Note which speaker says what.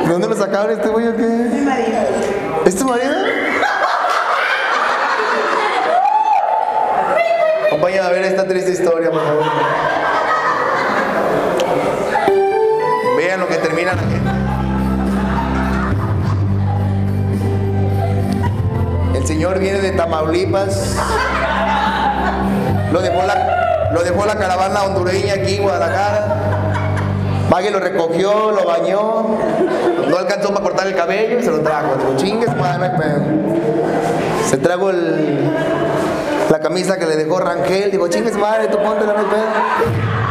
Speaker 1: ¿De dónde lo sacaron este güey o qué?
Speaker 2: Mi marido.
Speaker 1: ¿Es tu marido? Acompáñame a ver esta triste historia, por favor. Vean lo que termina la gente. El señor viene de Tamaulipas. Lo dejó la caravana hondureña aquí en Guadalajara. Maggie lo recogió, lo bañó. No alcanzó para cortar el cabello y se lo trajo. Digo, chingues, madre, se trago la camisa que le dejó Rangel. Digo, chingues, madre, tú ponte la pedo.